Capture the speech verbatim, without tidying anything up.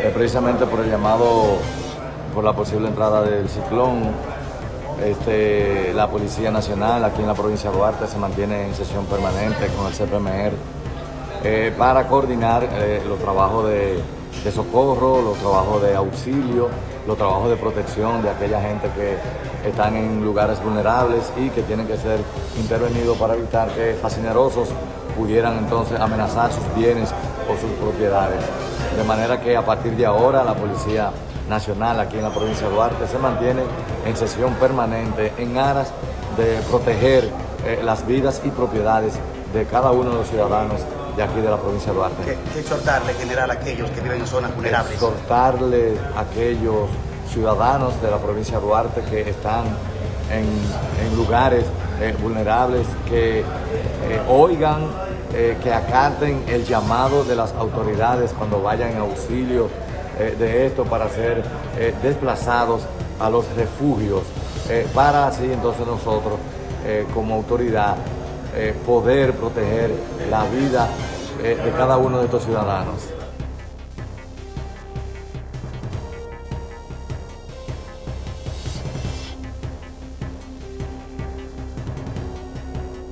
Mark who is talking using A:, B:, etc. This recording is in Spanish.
A: eh, precisamente por el llamado, por la posible entrada del ciclón. Este, la Policía Nacional aquí en la provincia de Duarte se mantiene en sesión permanente con el C P M R eh, para coordinar eh, los trabajos de, de socorro, los trabajos de auxilio, los trabajos de protección de aquella gente que están en lugares vulnerables y que tienen que ser intervenidos para evitar que fascinerosos pudieran entonces amenazar sus bienes o sus propiedades. De manera que a partir de ahora la Policía Nacional aquí en la provincia de Duarte se mantiene en sesión permanente en aras de proteger eh, las vidas y propiedades de cada uno de los ciudadanos de aquí de la provincia de Duarte.
B: ¿Qué, qué exhortarle, general, a aquellos que viven en zonas vulnerables?
A: Exhortarle a aquellos ciudadanos de la provincia de Duarte que están en, en lugares eh, vulnerables, que eh, oigan, eh, que acaten el llamado de las autoridades cuando vayan en auxilio eh, de esto para ser eh, desplazados a los refugios, eh, para así entonces nosotros eh, como autoridad eh, poder proteger la vida eh, de cada uno de estos ciudadanos.